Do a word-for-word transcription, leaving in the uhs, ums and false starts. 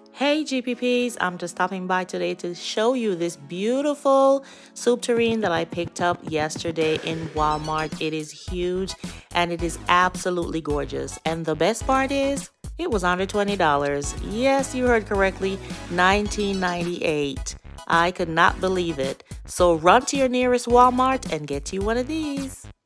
Hey G P Ps, I'm just stopping by today to show you this beautiful soup tureen that I picked up yesterday in Walmart. It is huge and it is absolutely gorgeous. And the best part is, it was under twenty dollars. Yes, you heard correctly, nineteen ninety-eight. I could not believe it. So run to your nearest Walmart and get you one of these.